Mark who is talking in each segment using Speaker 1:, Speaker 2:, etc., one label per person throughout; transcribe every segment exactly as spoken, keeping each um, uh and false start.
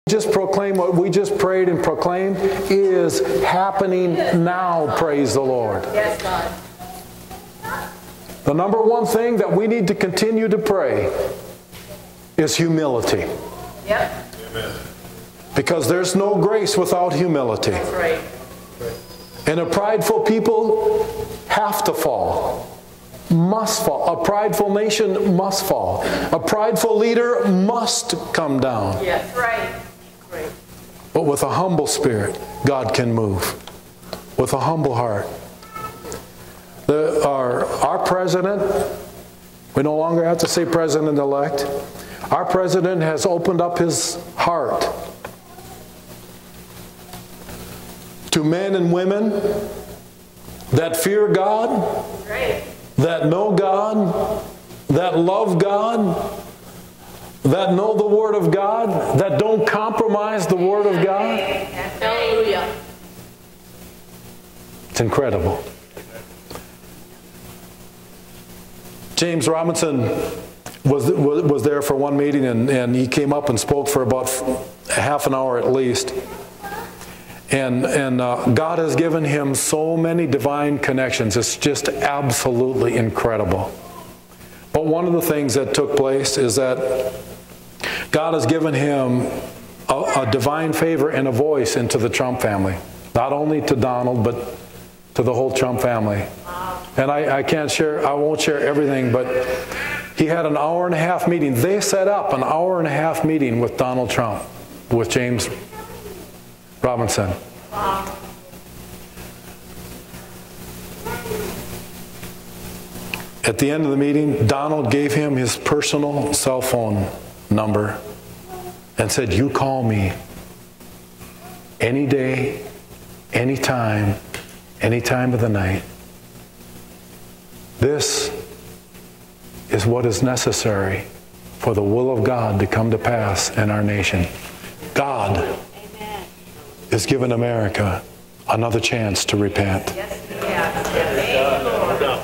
Speaker 1: Just proclaim what we just prayed and proclaimed is happening now, praise the Lord.
Speaker 2: Yes, God.
Speaker 1: The number one thing that we need to continue to pray is humility.
Speaker 2: Yep.
Speaker 3: Amen.
Speaker 1: Because there's no grace without humility.
Speaker 2: That's right.
Speaker 1: And a prideful people have to fall. Must fall. A prideful nation must fall. A prideful leader must come down.
Speaker 2: Yes, right. Right.
Speaker 1: But with a humble spirit, God can move. With a humble heart. The, our, our president, we no longer have to say president-elect. Our president has opened up his heart to men and women that fear God,
Speaker 2: Right.
Speaker 1: that know God, that love God, that know the Word of God, that don't compromise the Word of God.
Speaker 2: Hallelujah.
Speaker 1: It's incredible. James Robinson was, was, was there for one meeting, and, and he came up and spoke for about half an hour at least. And, and uh, God has given him so many divine connections. It's just absolutely incredible. But one of the things that took place is that God has given him a, a divine favor and a voice into the Trump family. Not only to Donald, but to the whole Trump family. And I, I can't share, I won't share everything, but he had an hour and a half meeting. They set up an hour and a half meeting with Donald Trump, with James Robinson. At the end of the meeting, Donald gave him his personal cell phone number and said, "You call me any day, any time, any time of the night. This is what is necessary for the will of God to come to pass in our nation." God
Speaker 2: Amen.
Speaker 1: has given America another chance to repent.
Speaker 2: Yes, yes. Lord.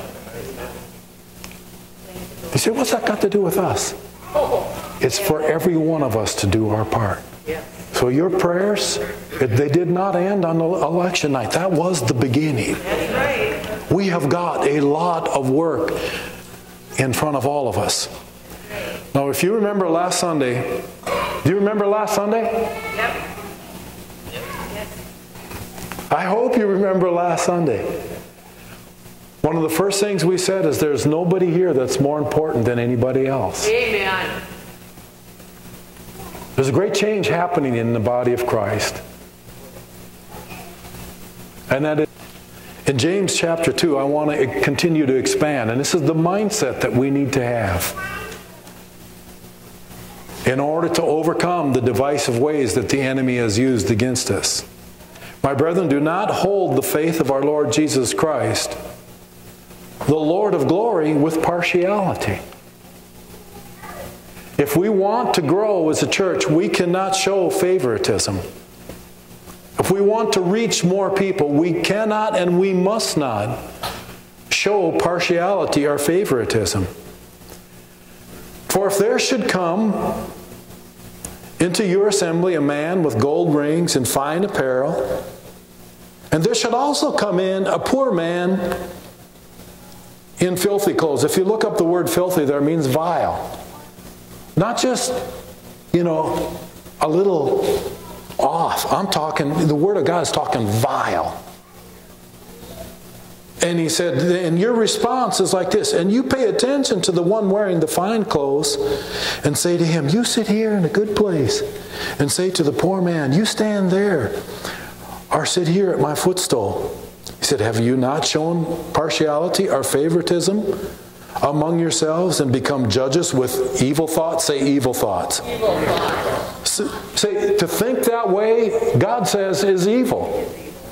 Speaker 1: You say, what's that got to do with us? It's for every one of us to do our part.
Speaker 2: Yes.
Speaker 1: So your prayers, they did not end on election night. That was the beginning.
Speaker 2: That's right.
Speaker 1: We have got a lot of work in front of all of us. Now, if you remember last Sunday, do you remember last Sunday?
Speaker 2: Yep.
Speaker 1: I hope you remember last Sunday. One of the first things we said is there's nobody here that's more important than anybody else.
Speaker 2: Amen.
Speaker 1: There's a great change happening in the body of Christ. And that is, in James chapter two, I want to continue to expand. And this is the mindset that we need to have in order to overcome the divisive ways that the enemy has used against us. My brethren, do not hold the faith of our Lord Jesus Christ, the Lord of glory, with partiality. If we want to grow as a church, we cannot show favoritism. If we want to reach more people, we cannot and we must not show partiality or favoritism. For if there should come into your assembly a man with gold rings and fine apparel, and there should also come in a poor man in filthy clothes. If you look up the word filthy there, it means vile. Not just, you know, a little off. I'm talking, the Word of God is talking vile. And he said, and your response is like this, and you pay attention to the one wearing the fine clothes and say to him, you sit here in a good place, and say to the poor man, you stand there or sit here at my footstool. He said, have you not shown partiality or favoritism among yourselves and become judges with evil thoughts? Say evil thoughts.
Speaker 2: Evil thoughts.
Speaker 1: Say, to think that way, God says, is evil.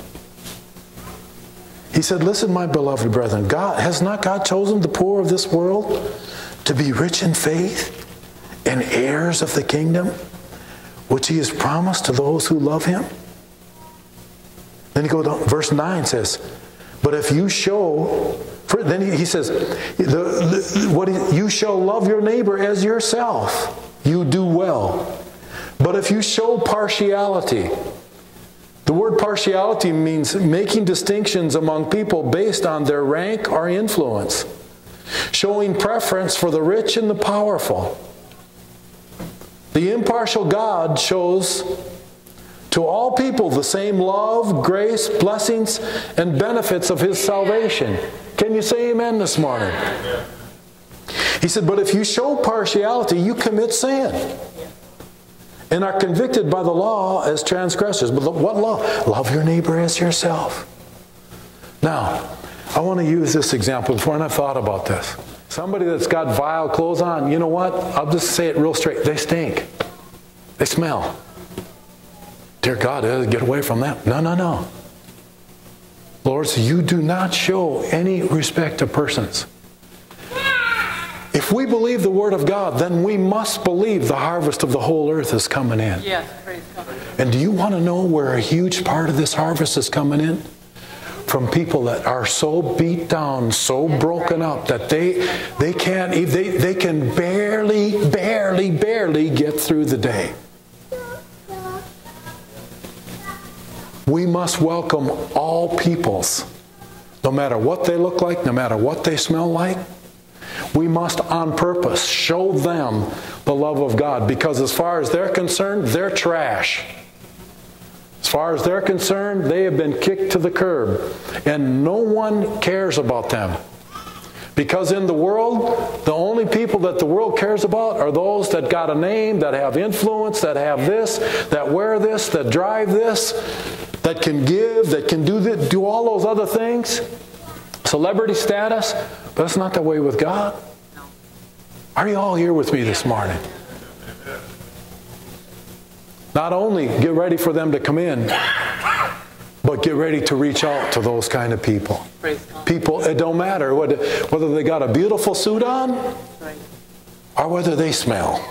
Speaker 1: He said, listen, my beloved brethren, God, has not God chosen the poor of this world to be rich in faith and heirs of the kingdom, which he has promised to those who love him? Then you go down, verse nine says, but if you show, for, then he, he says, the, the, what he, you shall love your neighbor as yourself. You do well. But if you show partiality, the word partiality means making distinctions among people based on their rank or influence, showing preference for the rich and the powerful. The impartial God shows to all people the same love, grace, blessings, and benefits of His salvation. Can you say amen this morning? He said, but if you show partiality, you commit sin and are convicted by the law as transgressors. But what law? Love your neighbor as yourself. Now, I want to use this example before, and I've thought about this. Somebody that's got vile clothes on, you know what? I'll just say it real straight. They stink. They smell. Dear God, get away from that. No, no, no. Lord, so you do not show any respect to persons. If we believe the Word of God, then we must believe the harvest of the whole earth is coming in.
Speaker 2: Yes, praise God.
Speaker 1: And do you want to know where a huge part of this harvest is coming in? From people that are so beat down, so broken up, that they they can't, they, they can barely, barely, barely get through the day. We must welcome all peoples, no matter what they look like, no matter what they smell like. We must, on purpose, show them the love of God, because as far as they're concerned, they're trash. As far as they're concerned, they have been kicked to the curb, and no one cares about them. Because in the world, the only people that the world cares about are those that got a name, that have influence, that have this, that wear this, that drive this, that can give, that can do this, do all those other things. Celebrity status, but that's not the way with God. Are you all here with me this morning? Not only get ready for them to come in, but get ready to reach out to those kind of people. People, it don't matter whether, whether they got a beautiful suit on or whether they smell.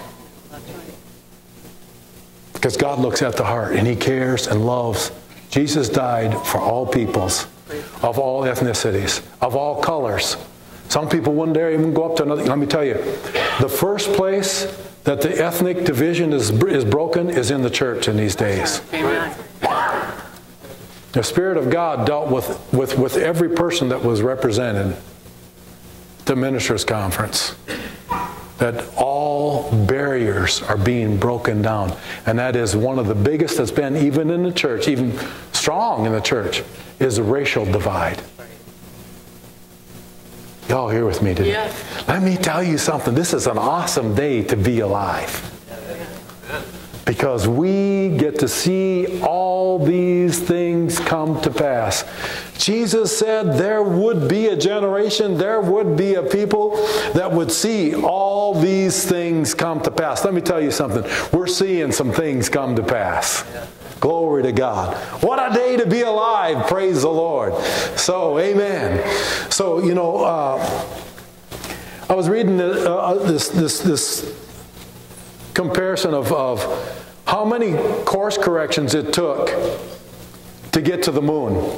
Speaker 1: Because God looks at the heart and He cares and loves. Jesus died for all peoples, of all ethnicities, of all colors. Some people wouldn't dare even go up to another. Let me tell you, the first place that the ethnic division is, is broken is in the church in these days.
Speaker 2: Amen.
Speaker 1: The Spirit of God dealt with, with, with every person that was represented at the ministers' conference. That all barriers are being broken down. And that is one of the biggest that's been even in the church, even strong in the church, is the racial divide. Y'all here with me today?
Speaker 2: Yes.
Speaker 1: Let me tell you something. This is an awesome day to be alive. Because we get to see all these things come to pass. Jesus said there would be a generation, there would be a people that would see all these things come to pass. Let me tell you something. We're seeing some things come to pass. Glory to God. What a day to be alive. Praise the Lord. So, amen. So, you know, uh, I was reading the, uh, this, this, this comparison of, of how many course corrections it took to get to the moon.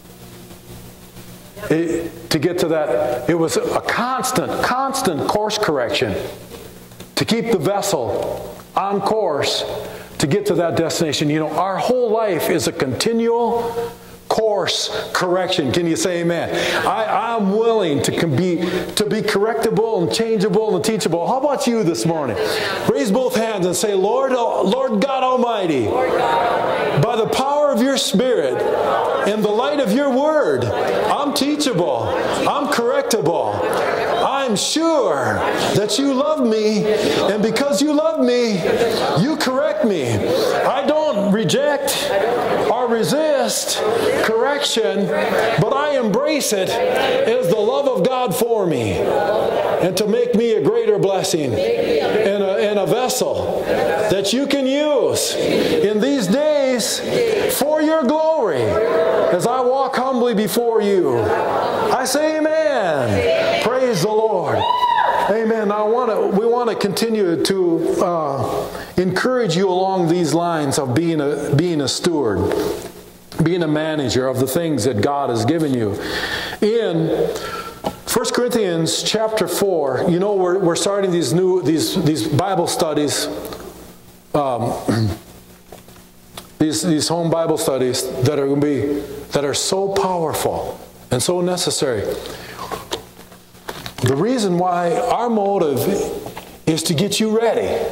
Speaker 1: It, to get to that, it was a constant, constant course correction to keep the vessel on course to get to that destination. You know, our whole life is a continual course correction. Can you say amen? I, I'm willing to be, to be correctable and changeable and teachable. How about you this morning? Raise both hands and say, Lord, Lord God Almighty, by the power of your Spirit and the light of your Word, I'm teachable. I'm correctable. I'm sure that you love me, and because you love me, you correct me. I don't reject or resist correction, but I embrace it as the love of God for me, and to make me a greater blessing and a, and a vessel that you can use in these days for your glory as I walk humbly before you. I say amen. Praise the Lord. Amen. Now I want to, we want to continue to uh, encourage you along these lines of being a, being a steward, being a manager of the things that God has given you. In First Corinthians chapter four, you know, we're, we're starting these new, these, these Bible studies um, these, these home Bible studies that are going to be, that are so powerful and so necessary. The reason why our motive is to get you ready.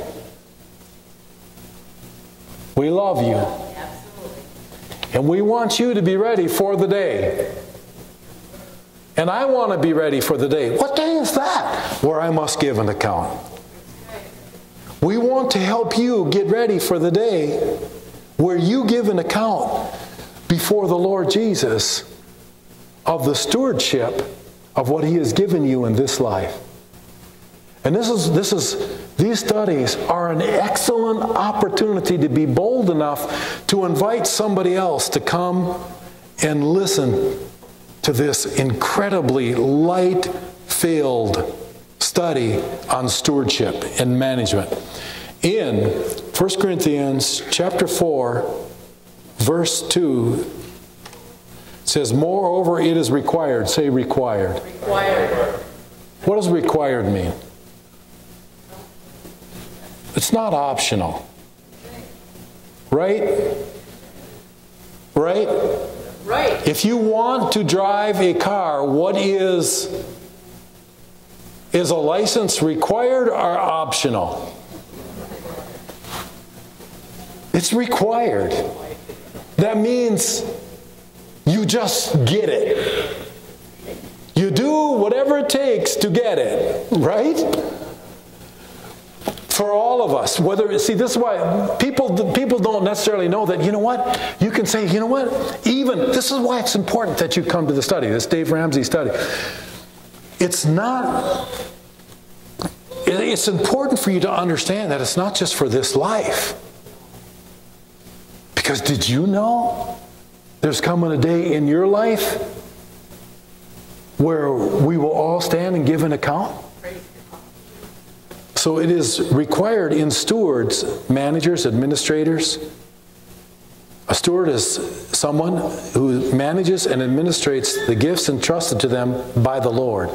Speaker 1: We love you.
Speaker 2: Absolutely.
Speaker 1: And we want you to be ready for the day. And I want to be ready for the day. What day is that? Where I must give an account. We want to help you get ready for the day where you give an account before the Lord Jesus of the stewardship of what He has given you in this life. And this is, this is, these studies are an excellent opportunity to be bold enough to invite somebody else to come and listen to this incredibly light-filled study on stewardship and management. In First Corinthians chapter four, verse two, it says, moreover, it is required. Say required.
Speaker 2: Required.
Speaker 1: What does required mean? It's not optional. Right? Right?
Speaker 2: Right.
Speaker 1: If you want to drive a car, what is, is a license required or optional? It's required. That means you just get it. You do whatever it takes to get it, right? For all of us, whether, see, this is why people, people don't necessarily know that, you know what, you can say, you know what, even, this is why it's important that you come to the study, this Dave Ramsey study. It's not, it's important for you to understand that it's not just for this life. Because did you know there's coming a day in your life where we will all stand and give an account? So it is required in stewards, managers, administrators. A steward is someone who manages and administrates the gifts entrusted to them by the Lord.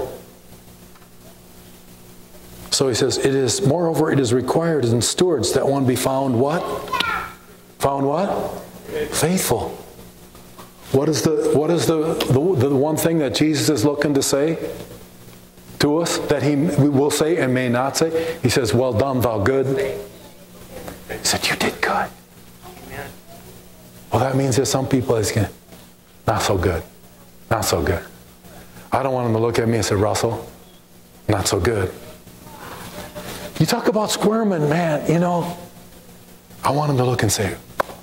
Speaker 1: So he says, it is, moreover, it is required in stewards that one be found what? Found what? Faithful. What is the, what is the, the, the one thing that Jesus is looking to say to us, that He will say and may not say? He says, well done, thou good. He said, you did good. Well, that means there's some people that's going, not so good. Not so good. I don't want them to look at me and say, Russell, not so good. You talk about squirming, man, you know, I want them to look and say,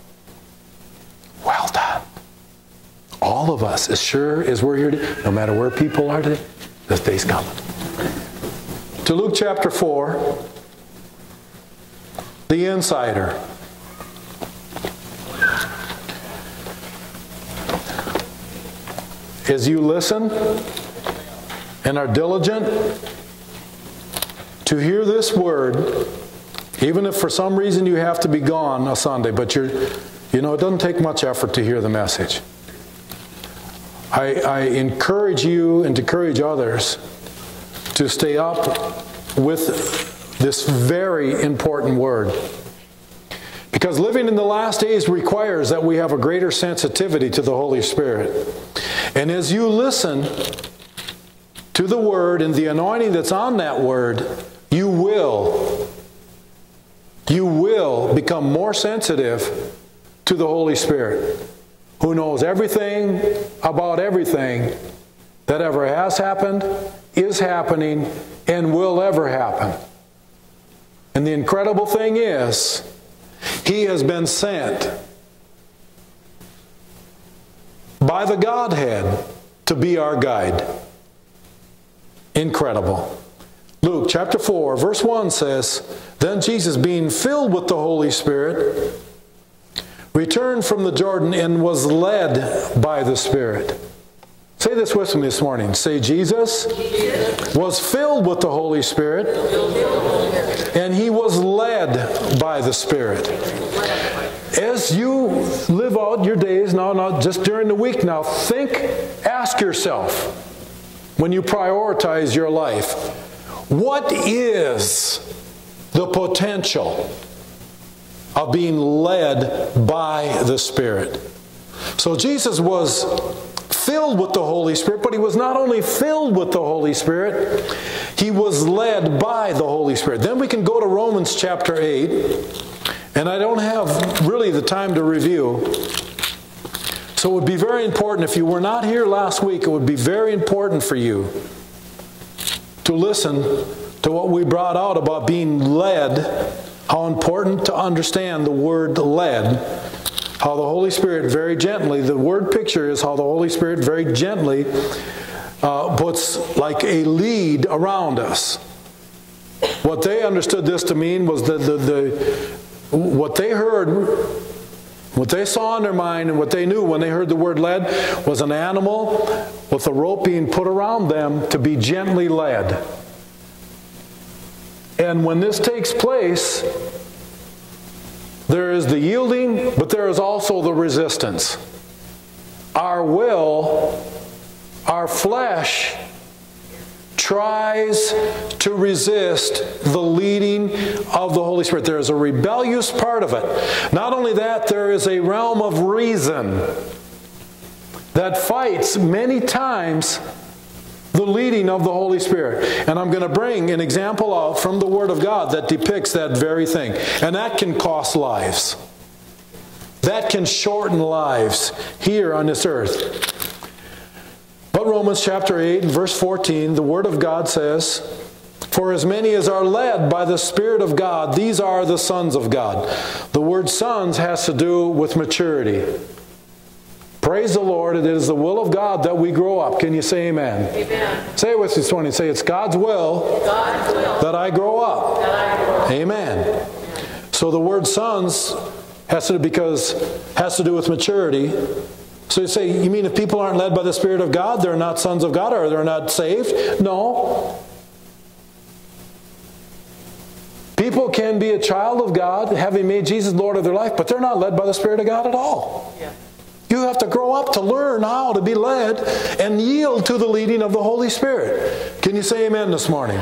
Speaker 1: well done. All of us, as sure as we're here today, no matter where people are today, this day's coming. To Luke chapter four, the insider. As you listen and are diligent to hear this word, even if for some reason you have to be gone a Sunday, but you're, you know, it doesn't take much effort to hear the message. I, I encourage you and to encourage others to stay up with this very important word. Because living in the last days requires that we have a greater sensitivity to the Holy Spirit. And as you listen to the word and the anointing that's on that word, you will, you will become more sensitive to the Holy Spirit, who knows everything about everything that ever has happened, is happening, and will ever happen. And the incredible thing is, He has been sent by the Godhead to be our guide. Incredible. Luke chapter four, verse one says, then Jesus, being filled with the Holy Spirit, returned from the Jordan and was led by the Spirit. Say this with me this morning. Say, Jesus, Jesus was filled with the Holy Spirit, and He was led by the Spirit. As you live out your days now, not just during the week now, think, ask yourself, when you prioritize your life, what is the potential of being led by the Spirit. So Jesus was filled with the Holy Spirit, but he was not only filled with the Holy Spirit, he was led by the Holy Spirit. Then we can go to Romans chapter eight, and I don't have really the time to review. So it would be very important, if you were not here last week, it would be very important for you to listen to what we brought out about being led, how important to understand the word led, how the Holy Spirit very gently, the word picture is how the Holy Spirit very gently uh, puts like a lead around us. What they understood this to mean was that the, the, what they heard, what they saw in their mind and what they knew when they heard the word led was an animal with a rope being put around them to be gently led. And when this takes place, there is the yielding, but there is also the resistance. Our will, our flesh, tries to resist the leading of the Holy Spirit. There is a rebellious part of it. Not only that, there is a realm of reason that fights many times the leading of the Holy Spirit. And I'm going to bring an example out from the Word of God that depicts that very thing. And that can cost lives. That can shorten lives here on this earth. But Romans chapter eight and verse fourteen, the Word of God says, "For as many as are led by the Spirit of God, these are the sons of God." The word sons has to do with maturity. Praise the Lord, it is the will of God that we grow up. Can you say amen?
Speaker 2: Amen.
Speaker 1: Say it with me this morning. Say, it's God's will,
Speaker 2: God's will
Speaker 1: that I grow up.
Speaker 2: that I grow up.
Speaker 1: Amen. So the word sons has to do, because has to do with maturity. So you say, you mean if people aren't led by the Spirit of God, they're not sons of God, or they're not saved? No. People can be a child of God, having made Jesus Lord of their life, but they're not led by the Spirit of God at all.
Speaker 2: Yeah.
Speaker 1: You have to grow up to learn how to be led and yield to the leading of the Holy Spirit. Can you say amen this morning?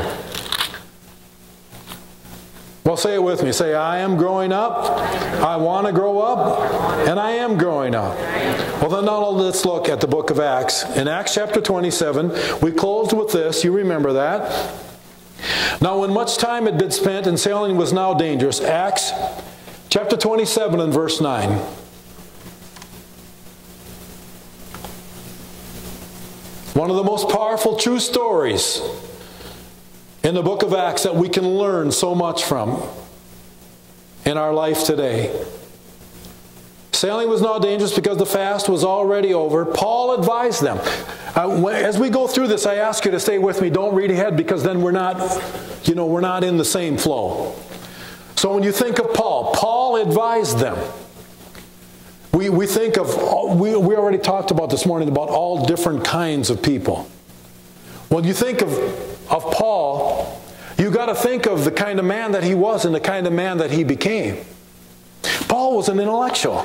Speaker 1: Well, say it with me. Say, I am growing up, I want to grow up, and I am growing up. Well, then now let's look at the book of Acts. In Acts chapter twenty-seven, we closed with this. You remember that. Now, when much time had been spent and sailing was now dangerous, Acts chapter twenty-seven and verse nine. One of the most powerful true stories in the book of Acts that we can learn so much from in our life today. Sailing was now dangerous because the fast was already over. Paul advised them. Uh, as we go through this, I ask you to stay with me. Don't read ahead, because then we're not, you know, we're not in the same flow. So when you think of Paul, Paul advised them. We, we think of, we, we already talked about this morning about all different kinds of people. When you think of, of Paul, you got to think of the kind of man that he was and the kind of man that he became. Paul was an intellectual.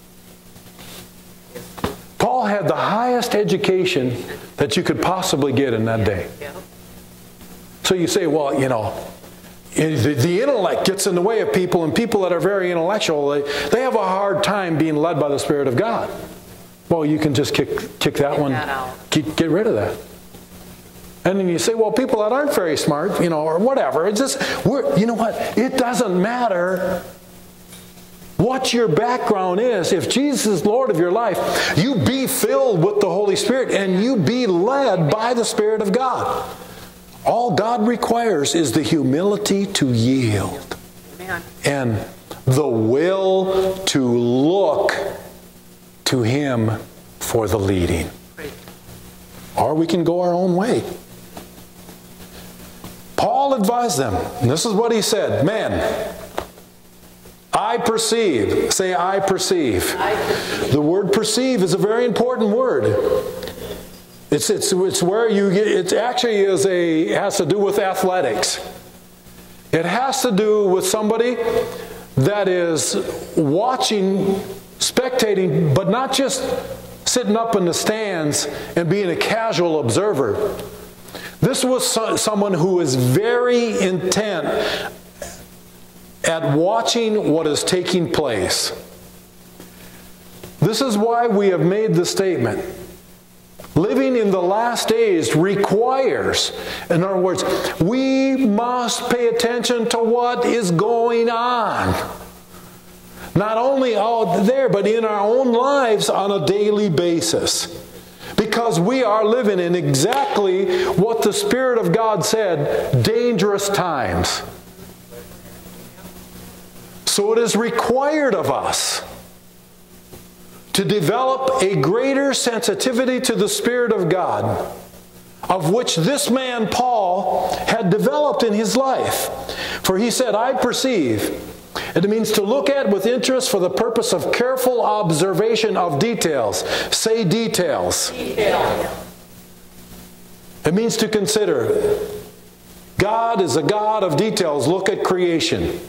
Speaker 1: Paul had the highest education that you could possibly get in that day. So you say, well, you know, The, the intellect gets in the way of people, and people that are very intellectual, they, they have a hard time being led by the Spirit of God. Well, you can just kick, kick that
Speaker 2: Get
Speaker 1: one,
Speaker 2: that out.
Speaker 1: Get, get rid of that. And then you say, well, people that aren't very smart, you know, or whatever, it's just, we're, you know what, it doesn't matter what your background is. If Jesus is Lord of your life, you be filled with the Holy Spirit, and you be led by the Spirit of God. All God requires is the humility to yield.
Speaker 2: Amen.
Speaker 1: And the will to look to Him for the leading.
Speaker 2: Great.
Speaker 1: Or we can go our own way. Paul advised them, and this is what he said, men, I perceive. Say, I perceive.
Speaker 2: I perceive.
Speaker 1: The word perceive is a very important word. It's, it's, it's where you get, it actually is a, it has to do with athletics. It has to do with somebody that is watching, spectating, but not just sitting up in the stands and being a casual observer. This was so, someone who was very intent at watching what is taking place. This is why we have made the statement. Living in the last days requires, in other words, we must pay attention to what is going on. Not only out there, but in our own lives on a daily basis. Because we are living in exactly what the Spirit of God said, dangerous times. So it is required of us to develop a greater sensitivity to the Spirit of God, of which this man Paul had developed in his life. For he said, I perceive. It means to look at with interest for the purpose of careful observation of details. Say details.
Speaker 2: Detail.
Speaker 1: It means to consider. God is a God of details. Look at creation.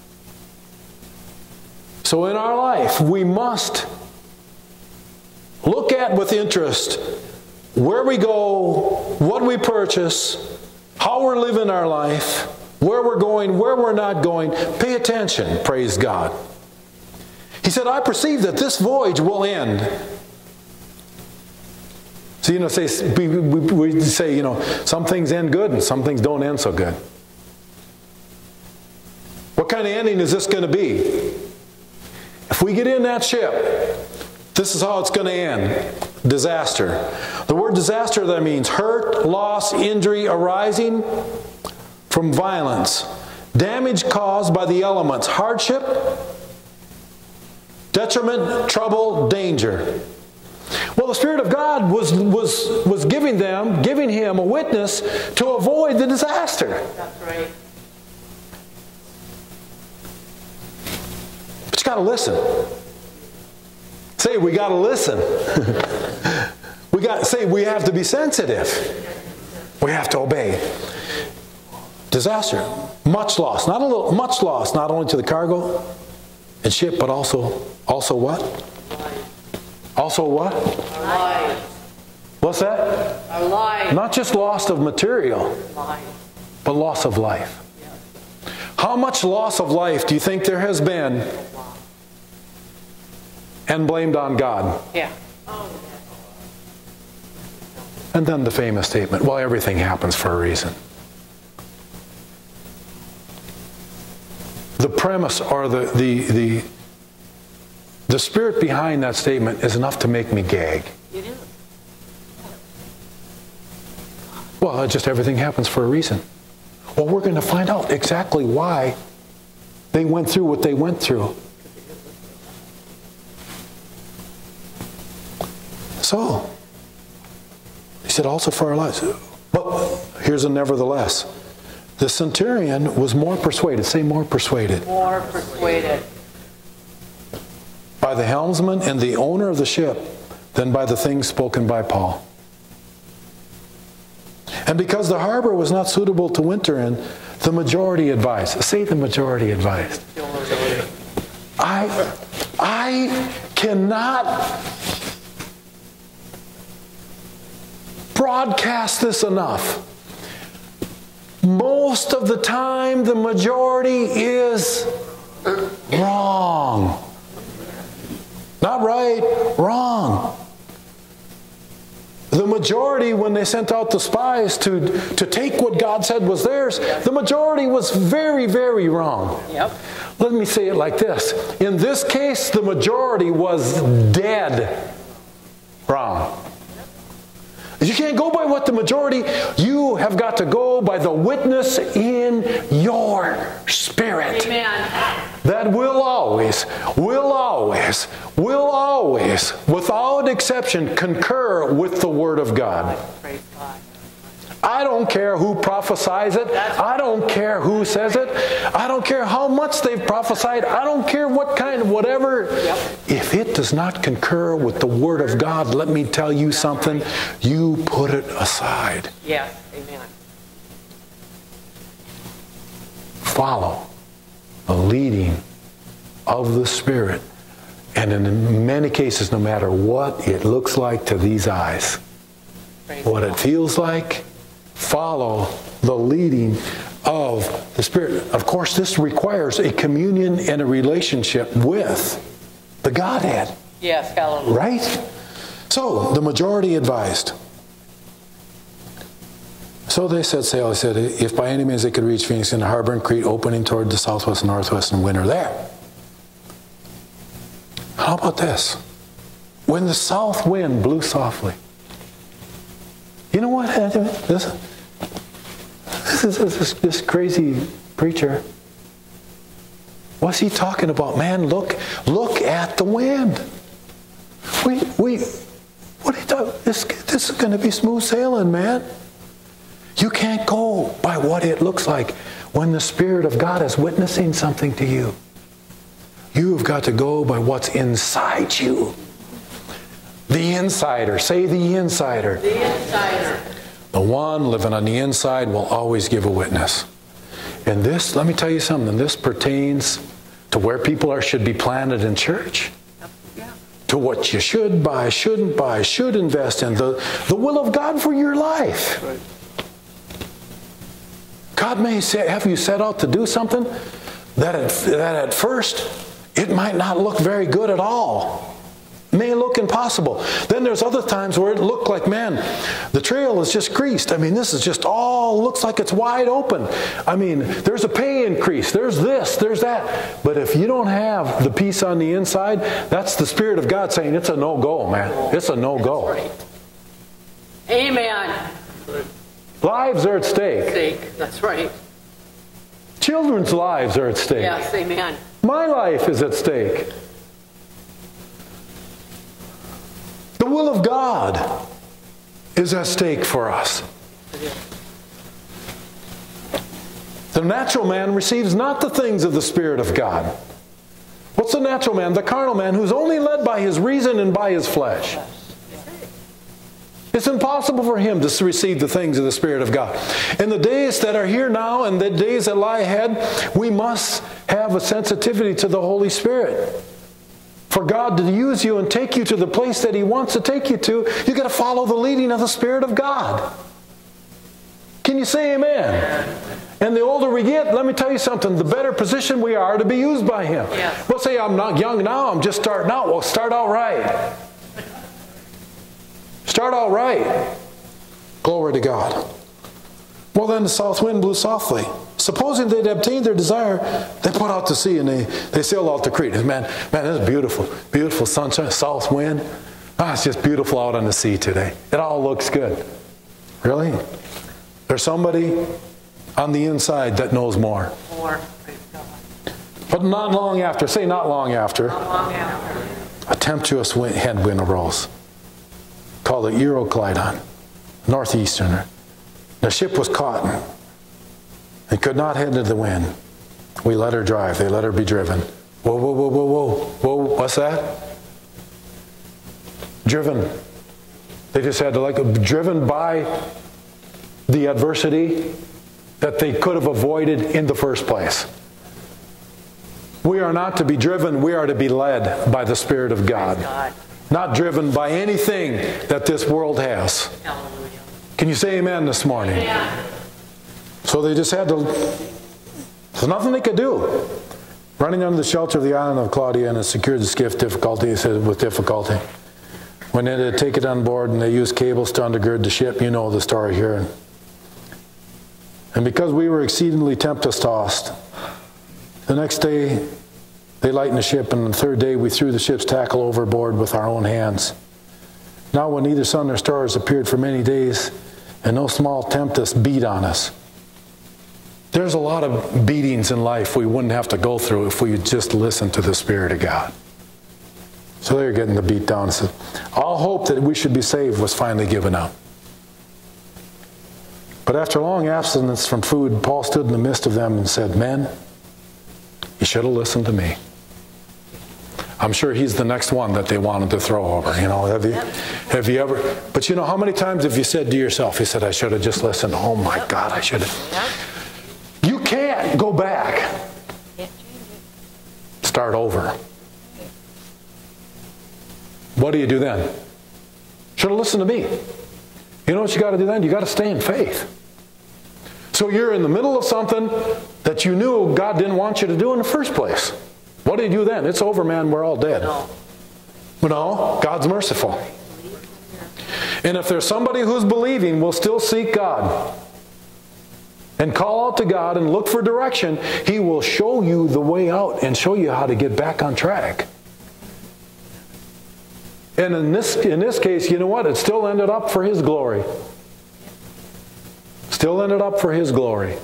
Speaker 1: So in our life, we must look at with interest where we go, what we purchase, how we're living our life, where we're going, where we're not going. Pay attention, praise God. He said, I perceive that this voyage will end. So, you know, say, we, we, we say, you know, some things end good and some things don't end so good. What kind of ending is this going to be? If we get in that ship, this is how it's going to end. Disaster. The word disaster, that means hurt, loss, injury arising from violence, damage caused by the elements, hardship, detriment, trouble, danger. Well, the Spirit of God was, was, was giving them, giving him a witness to avoid the disaster.
Speaker 2: That's right.
Speaker 1: But you got to listen. Say, we got to listen. we got say we have to be sensitive. We have to obey. Disaster, much loss, not a little, much loss, not only to the cargo and ship, but also, also what?
Speaker 2: Life.
Speaker 1: Also what?
Speaker 2: Our lives.
Speaker 1: What's that?
Speaker 2: Our lives.
Speaker 1: Not just loss of material,
Speaker 2: Life.
Speaker 1: but loss of life.
Speaker 2: Yes.
Speaker 1: How much loss of life do you think there has been and blamed on God?
Speaker 2: Yeah.
Speaker 1: And then the famous statement, well, everything happens for a reason. The premise or the, the, the, the spirit behind that statement is enough to make me gag.
Speaker 2: It is.
Speaker 1: Well, just everything happens for a reason. Well, we're going to find out exactly why they went through what they went through. So, he said also for our lives. But here's a nevertheless. The centurion was more persuaded. Say more persuaded.
Speaker 2: More persuaded.
Speaker 1: By the helmsman and the owner of the ship than by the things spoken by Paul. And because the harbor was not suitable to winter in, the majority advised. Say the majority advised. I, I cannot broadcast this enough. Most of the time, the majority is wrong. Not right, wrong. The majority, when they sent out the spies to, to take what God said was theirs, the majority was very, very wrong.
Speaker 2: Yep.
Speaker 1: Let me say it like this. In this case, the majority was dead wrong. You can't go by what the majority, you have got to go by the witness in your spirit.
Speaker 2: Amen.
Speaker 1: That will always, will always, will always, without exception, concur with the Word of God.
Speaker 2: Praise God.
Speaker 1: I don't care who prophesies it. I don't care who says it. I don't care how much they've prophesied. I don't care what kind of whatever.
Speaker 2: Yep.
Speaker 1: If it does not concur with the Word of God, let me tell you something. You put it aside.
Speaker 2: Yes. Amen.
Speaker 1: Follow the leading of the Spirit. And in many cases, no matter what it looks like to these eyes,
Speaker 2: Praise
Speaker 1: what
Speaker 2: God.
Speaker 1: it feels like, follow the leading of The Spirit. Of course, this requires a communion and a relationship with the Godhead.
Speaker 2: Yes, hallelujah.
Speaker 1: Right? So, the majority advised. So they set sail. They said, if by any means they could reach Phoenix in the harbor and Crete, opening toward the southwest and northwest, and winter there. How about this? When the south wind blew softly. You know what? This, this is this, this crazy preacher. What's he talking about? Man, look, look at the wind. We, we, what are you talking? This, this is going to be smooth sailing, man. You can't go by what it looks like when the Spirit of God is witnessing something to you. You've got to go by what's inside you. The insider. Say the insider.
Speaker 2: The insider.
Speaker 1: The one living on the inside will always give a witness. And this, let me tell you something, this pertains to where people are should be planted in church.
Speaker 2: Yeah.
Speaker 1: To what you should buy, shouldn't buy, should invest in. The, the will of God for your life.
Speaker 2: Right.
Speaker 1: God may say, have you set out to do something that at, that at first it might not look very good at all. It may look impossible. Then there's other times where it looked like, man, the trail is just greased. I mean, this is just all, looks like it's wide open. I mean, there's a pay increase. There's this, there's that. But if you don't have the peace on the inside, that's the Spirit of God saying it's a no-go, man. It's a no-go.
Speaker 2: Right. Amen.
Speaker 1: Lives are at stake.
Speaker 2: Stake. That's right.
Speaker 1: Children's lives are at stake.
Speaker 2: Yes, amen.
Speaker 1: My life is at stake. The will of God is at stake for us. The natural man receives not the things of the Spirit of God. What's the natural man? The carnal man who's only led by his reason and by his flesh. It's impossible for him to receive the things of the Spirit of God. In the days that are here now and the days that lie ahead, we must have a sensitivity to the Holy Spirit. For God to use you and take you to the place that He wants to take you to, you've got to follow the leading of the Spirit of God. Can you say amen? And the older we get, let me tell you something, the better position we are to be used by Him.
Speaker 2: Yes.
Speaker 1: We'll say, I'm not young now, I'm just starting out. Well, start out right. Start out right. Glory to God. Well, then the south wind blew softly. Supposing they'd obtained their desire, they put out to sea and they, they sailed out to Crete. Man, man, this is beautiful. Beautiful sunshine, south wind. Ah, it's just beautiful out on the sea today. It all looks good. Really? There's somebody on the inside that knows more.
Speaker 2: More. Praise God.
Speaker 1: But not long after, say not long after,
Speaker 2: Not long after.
Speaker 1: a tempestuous wind, headwind arose, called the Euroclydon, northeasterner. The ship was caught and could not head to the wind. We let her drive. They let her be driven. Whoa, whoa, whoa, whoa, whoa. Whoa, what's that? Driven. They just had to, like, driven by the adversity that they could have avoided in the first place. We are not to be driven. We are to be led by the Spirit of God.
Speaker 2: God.
Speaker 1: Not driven by anything that this world has.
Speaker 2: Hallelujah.
Speaker 1: Can you say amen this morning?
Speaker 2: Yeah.
Speaker 1: So they just had to, there's nothing they could do. Running under the shelter of the island of Claudia and it secured the skiff difficulty, he said, with difficulty. When they had to take it on board and they used cables to undergird the ship, you know the story here. And because we were exceedingly tempest-tossed, the next day they lightened the ship, and the third day we threw the ship's tackle overboard with our own hands. Now when neither sun nor stars appeared for many days, and no small tempest beat on us. There's a lot of beatings in life we wouldn't have to go through if we just listened to the Spirit of God. So they were getting the beat down. So all hope that we should be saved was finally given up. But after long abstinence from food, Paul stood in the midst of them and said, men, you should have listened to me. I'm sure he's the next one that they wanted to throw over. You know, have you, have you ever? But you know, how many times have you said to yourself, he said, I should have just listened. Oh my God, I should have. You can't go back. Start over. What do you do then? Should have listened to me. You know what you got to do then? You got to stay in faith. So you're in the middle of something, that you knew God didn't want you to do in the first place. What do you do then? It's over, man. We're all dead.
Speaker 2: No.
Speaker 1: No, God's merciful. And if there's somebody who's believing, will still seek God and call out to God and look for direction, He will show you the way out and show you how to get back on track. And in this, in this case, you know what? It still ended up for His glory. Still ended up for His glory.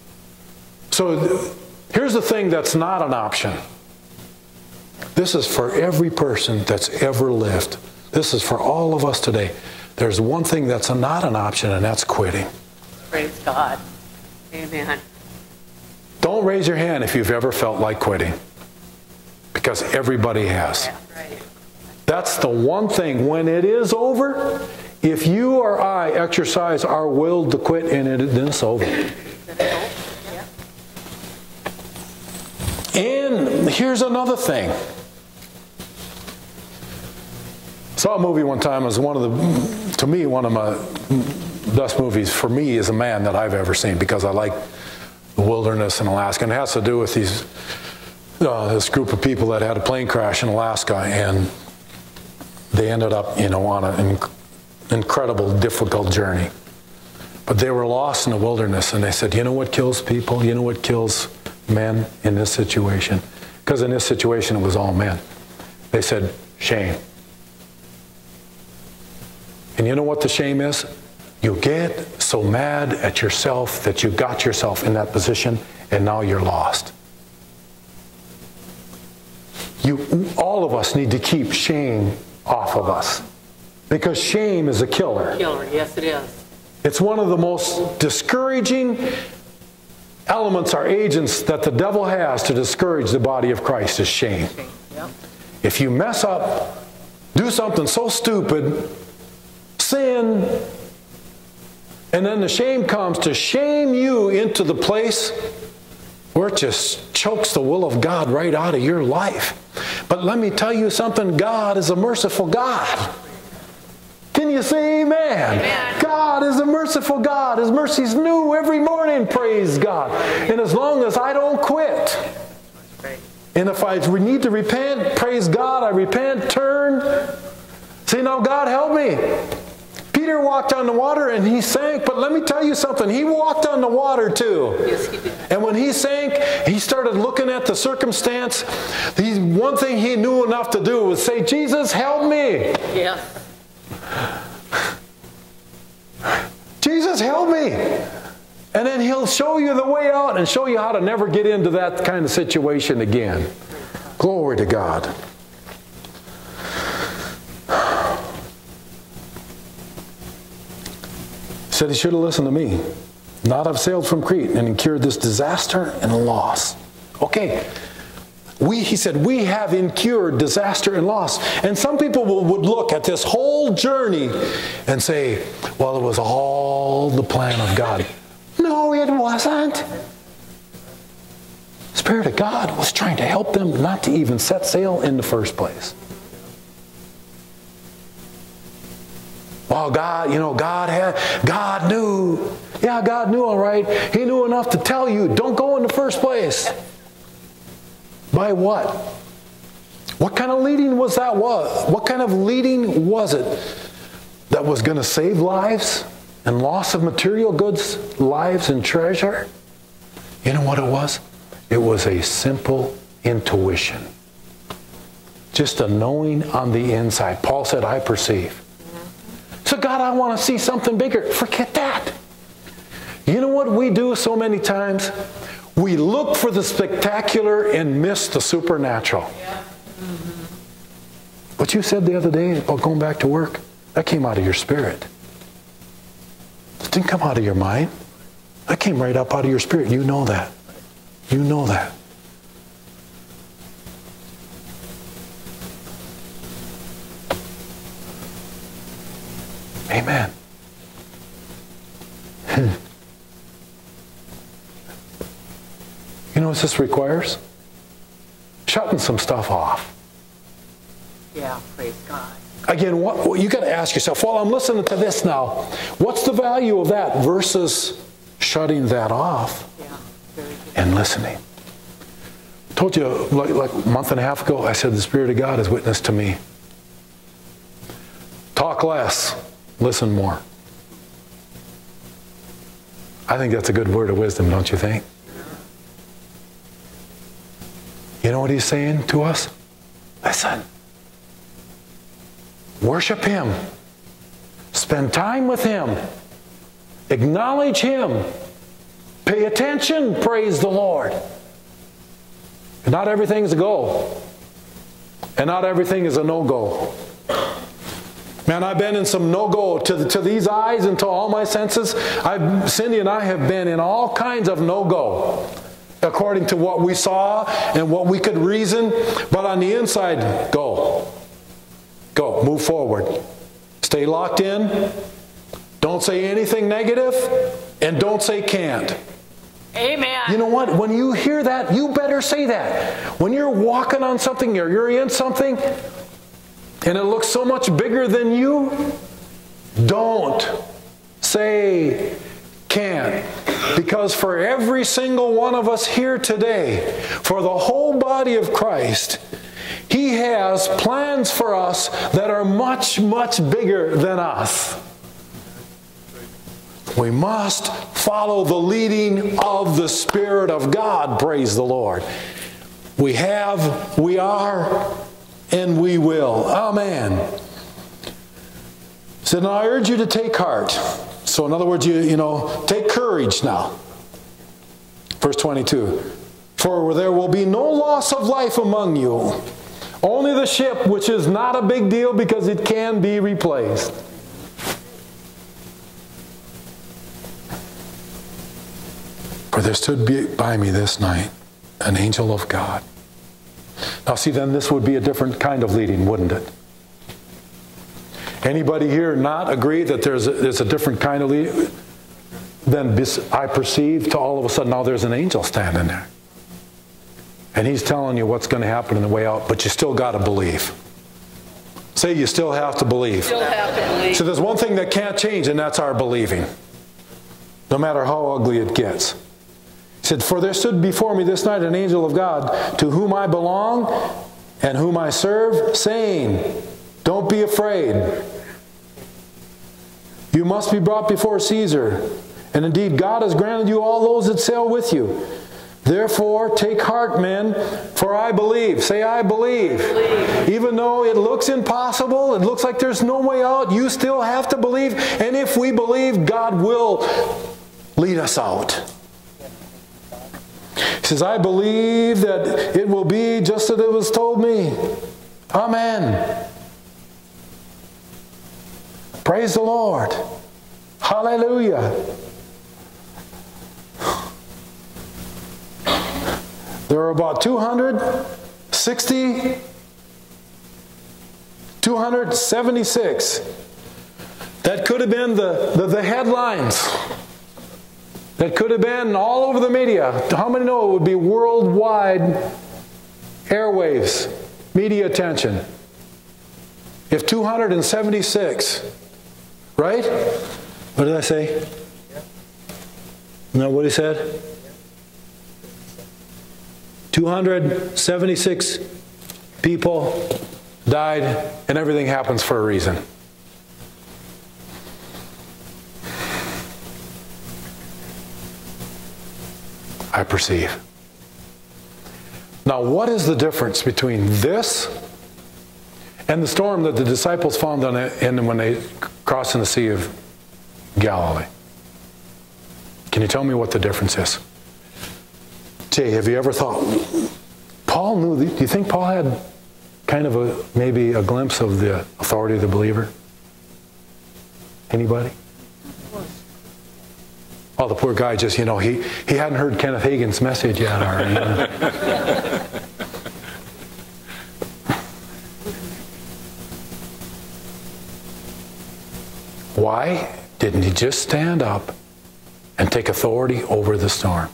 Speaker 1: So here's the thing that's not an option. This is for every person that's ever lived. This is for all of us today. There's one thing that's not an option, and that's quitting.
Speaker 2: Praise God. Amen.
Speaker 1: Don't raise your hand if you've ever felt like quitting, because everybody has.
Speaker 2: Yeah, right.
Speaker 1: That's the one thing. When it is over, if you or I exercise our will to quit, and it, then it's over.
Speaker 2: Yeah.
Speaker 1: And here's another thing. Saw a movie one time. It was one of the, to me, one of my best movies for me as a man that I've ever seen, because I like the wilderness in Alaska. And it has to do with these uh, this group of people that had a plane crash in Alaska, and they ended up, you know, on an incredible, difficult journey. But they were lost in the wilderness, and they said, you know what kills people? You know what kills men in this situation? Because in this situation, it was all men. They said, shame. And you know what the shame is? You get so mad at yourself that you got yourself in that position, and now you're lost. You, all of us need to keep shame off of us, because shame is a killer.
Speaker 2: Killer, yes it is.
Speaker 1: It's one of the most discouraging elements or agents that the devil has to discourage the body of Christ is shame.
Speaker 2: Shame. Yep.
Speaker 1: If you mess up, do something so stupid, sin, and then the shame comes to shame you into the place where it just chokes the will of God right out of your life. But let me tell you something, God is a merciful God. Can you say amen?
Speaker 2: Amen.
Speaker 1: God is a merciful God. His mercy's new every morning, praise God. And as long as I don't quit, and if I need to repent, praise God, I repent, turn. See, now God help me. Peter walked on the water and he sank, but let me tell you something, he walked on the water too.
Speaker 2: Yes, he did.
Speaker 1: And when he sank, he started looking at the circumstance. The one thing he knew enough to do was say, Jesus, help me.
Speaker 2: Yeah.
Speaker 1: Jesus, help me. And then He'll show you the way out and show you how to never get into that kind of situation again. Glory to God. He said he should have listened to me. Not have sailed from Crete and incurred this disaster and loss. Okay. We, he said, we have incurred disaster and loss. And some people will, would look at this whole journey and say, well, it was all the plan of God. No, it wasn't. The Spirit of God was trying to help them not to even set sail in the first place. Well, God, you know, God had, God knew. Yeah, God knew all right. He knew enough to tell you, don't go in the first place. By what? What kind of leading was that? What, what kind of leading was it that was going to save lives and loss of material goods, lives and treasure? You know what it was? It was a simple intuition. Just a knowing on the inside. Paul said, I perceive. So God, I want to see something bigger. Forget that. You know what we do so many times? We look for the spectacular and miss the supernatural.
Speaker 2: Yeah. Mm-hmm.
Speaker 1: What you said the other day about going back to work, that came out of your spirit. It didn't come out of your mind. That came right up out of your spirit. You know that. You know that. Amen. You know what this requires? Shutting some stuff off.
Speaker 2: Yeah, praise God.
Speaker 1: Again, what, you got to ask yourself, well, I'm listening to this now. What's the value of that versus shutting that off?
Speaker 2: Yeah, very good.
Speaker 1: and listening. I told you like, like a month and a half ago, I said the Spirit of God is witness to me. Talk less, listen more. I think that's a good word of wisdom, don't you think? You know what he's saying to us? Listen. Worship him. Spend time with him. Acknowledge him. Pay attention, praise the Lord. Not everything's a go. And not everything is a no-go. Man, I've been in some no-go to, the, to these eyes and to all my senses. I've, Cindy and I have been in all kinds of no-go according to what we saw and what we could reason. But on the inside, go. Go. Move forward. Stay locked in. Don't say anything negative. And don't say can't.
Speaker 2: Amen.
Speaker 1: You know what? When you hear that, you better say that. When you're walking on something or you're in something and it looks so much bigger than you, don't say can't. Because for every single one of us here today, for the whole body of Christ, he has plans for us that are much, much bigger than us. We must follow the leading of the Spirit of God, praise the Lord. We have, we are, and we will. Amen. So now I urge you to take heart. So in other words, you, you know, take courage now. Verse twenty-two. For there will be no loss of life among you. Only the ship, which is not a big deal because it can be replaced. For there stood by me this night an angel of God. Now see, then this would be a different kind of leading, wouldn't it? Anybody here not agree that there's a, there's a different kind of leading? Then I perceive to all of a sudden, now there's an angel standing there. And he's telling you what's going to happen in the way out, but you still got to believe. Say you still have to believe.
Speaker 2: Still have to believe.
Speaker 1: So there's one thing that can't change, and that's our believing. No matter how ugly it gets. He said, for there stood before me this night an angel of God, to whom I belong and whom I serve, saying, don't be afraid. You must be brought before Caesar. And indeed, God has granted you all those that sail with you. Therefore, take heart, men, for I believe. Say, I believe. believe. Even though it looks impossible, it looks like there's no way out, you still have to believe. And if we believe, God will lead us out. He says, I believe that it will be just as it was told me. Amen. Praise the Lord. Hallelujah. There are about two hundred sixty, two hundred seventy-six. That could have been the, the, the headlines. That could have been all over the media. How many know it would be worldwide airwaves, media attention? If two hundred seventy-six, right? What did I say? No, what he said? two hundred seventy-six people died, and everything happens for a reason. I perceive. Now, what is the difference between this and the storm that the disciples found on it, and when they crossed in the Sea of Galilee? Can you tell me what the difference is? Jay, have you ever thought, Paul knew, do you think Paul had kind of a, maybe a glimpse of the authority of the believer? Anybody? Oh, the poor guy just, you know, he, he hadn't heard Kenneth Hagin's message yet. Or, you know. Why didn't he just stand up and take authority over the storm?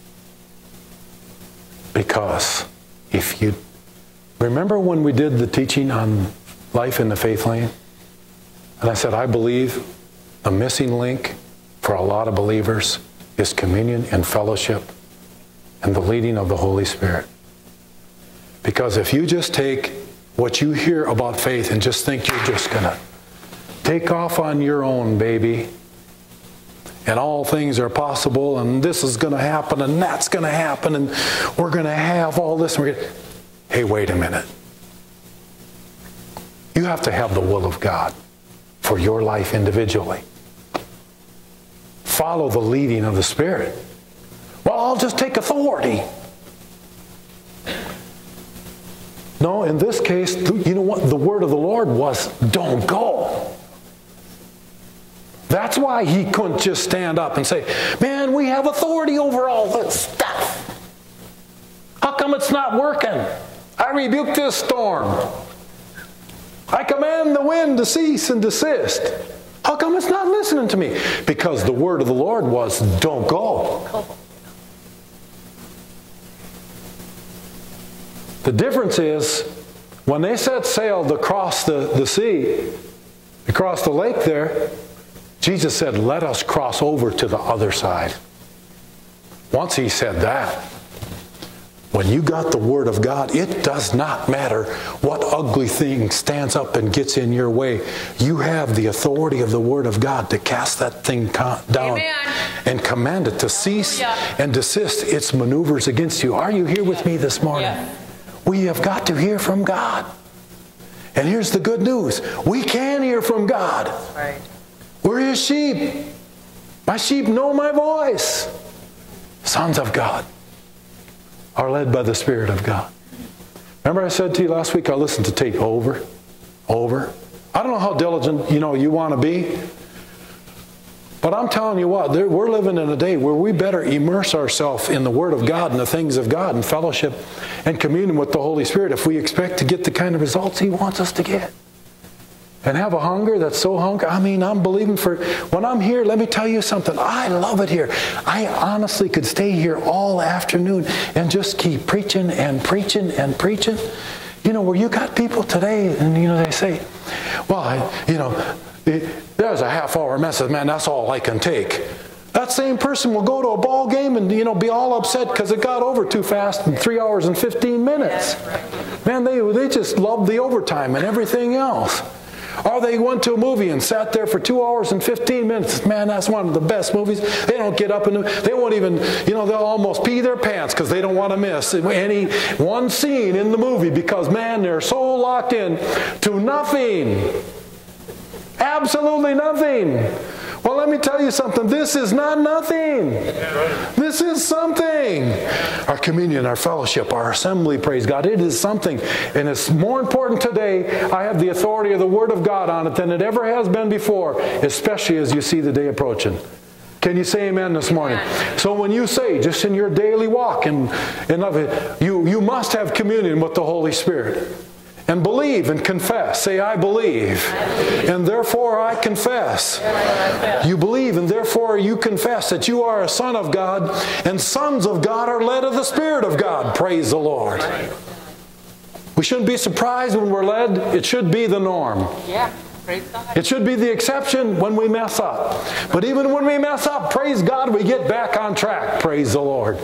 Speaker 1: Because if you remember when we did the teaching on life in the faith lane, and I said, I believe the missing link for a lot of believers is communion and fellowship and the leading of the Holy Spirit. Because if you just take what you hear about faith and just think you're just going to take off on your own, baby, and all things are possible, and this is going to happen, and that's going to happen, and we're going to have all this. And we're gonna... Hey, wait a minute. You have to have the will of God for your life individually. Follow the leading of the Spirit. Well, I'll just take authority. No, in this case, you know what? The word of the Lord was, don't go. That's why he couldn't just stand up and say, man, we have authority over all this stuff. How come it's not working? I rebuke this storm. I command the wind to cease and desist. How come it's not listening to me? Because the word of the Lord was, don't go. The difference is, when they set sail across the, the sea, across the lake there, Jesus said, let us cross over to the other side. Once he said that, when you got the Word of God, it does not matter what ugly thing stands up and gets in your way. You have the authority of the Word of God to cast that thing down. Amen. And command it to cease and desist its maneuvers against you. Are you here with me this morning? Yeah. We have got to hear from God. And here's the good news. We can hear from God. Right. We're His sheep. My sheep know my voice. Sons of God are led by the Spirit of God. Remember I said to you last week, I listened to tape over, over. I don't know how diligent, you know, you want to be. But I'm telling you what, there, we're living in a day where we better immerse ourselves in the Word of God and the things of God and fellowship and communion with the Holy Spirit if we expect to get the kind of results He wants us to get. And have a hunger that's so hungry. I mean, I'm believing for, when I'm here, let me tell you something. I love it here. I honestly could stay here all afternoon and just keep preaching and preaching and preaching. You know, where you got people today, and you know, they say, well, I, you know, it, there's a half hour message, man, that's all I can take. That same person will go to a ball game and, you know, be all upset because it got over too fast in three hours and fifteen minutes. Man, they, they just love the overtime and everything else. Or they went to a movie and sat there for two hours and fifteen minutes. Man, that's one of the best movies. They don't get up and they won't even, you know, they'll almost pee their pants because they don't want to miss any one scene in the movie because, man, they're so locked in to nothing. Absolutely nothing. Well, let me tell you something. This is not nothing. This is something. Our communion, our fellowship, our assembly, praise God, it is something. And it's more important today. I have the authority of the Word of God on it than it ever has been before, especially as you see the day approaching. Can you say amen this morning? So when you say, just in your daily walk, and, and of it, you, you must have communion with the Holy Spirit. And believe and confess. Say, I believe, and therefore I confess. You believe, and therefore you confess that you are a son of God, and sons of God are led of the Spirit of God. Praise the Lord. We shouldn't be surprised when we're led. It should be the norm.
Speaker 2: Yeah. Praise God.
Speaker 1: It should be the exception when we mess up. But even when we mess up, praise God, we get back on track. Praise the Lord.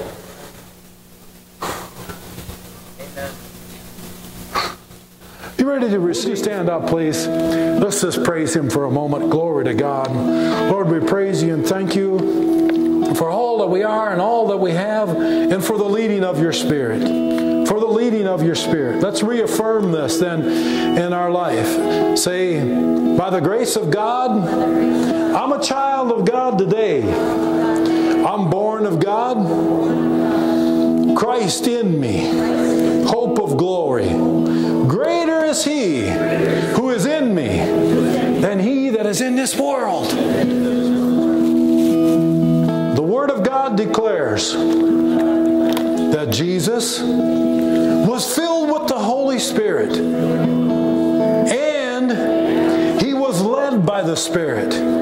Speaker 1: You ready to receive? Stand up, please. Let's just praise Him for a moment. Glory to God. Lord, we praise You and thank You for all that we are and all that we have, and for the leading of Your Spirit. For the leading of Your Spirit. Let's reaffirm this then in our life. Say, by the grace of God, I'm a child of God today. I'm born of God. Christ in me. Hope of glory. Greater is He who is in me than he that is in this world. The Word of God declares that Jesus was filled with the Holy Spirit and He was led by the Spirit.